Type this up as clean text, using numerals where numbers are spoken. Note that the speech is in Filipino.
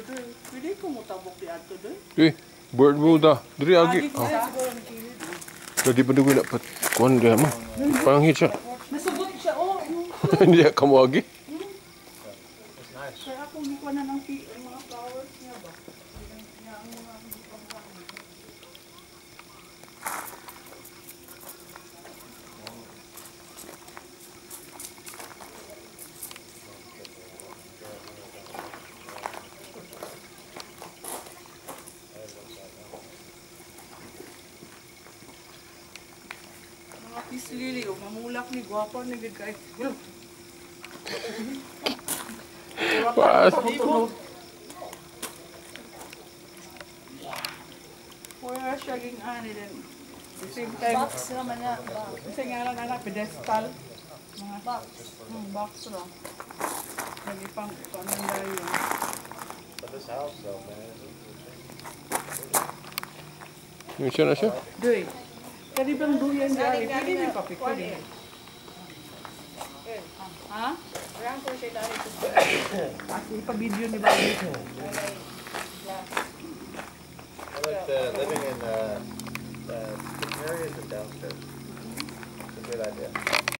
Pwede ko mo tabok di ato doy. Bird mo da. Diri agi. Lagi pa dugo na pat. Kuan dia mo. Parang hit siya. Masubot siya Hindi ka mo agi. Kaya ako hindi ko na ng mga flowers niya ba? Mga peace lily, mamulak ni guwapa ni gid kay. Pas. Wala siya ging ani din. Same time. Box naman na. Kasi nga lang anak, pedestal. Mga box. Box lang. Nagipang pananday yun. But this house though, man. Yung siya na siya. Doy. Kadi bang duyan dyan? Pwede may papikon eh. Ha? Parang ko siya dahil ito. At ipa-video ni Bobby. I like living in the kitchen areas and downstairs. It's a good idea.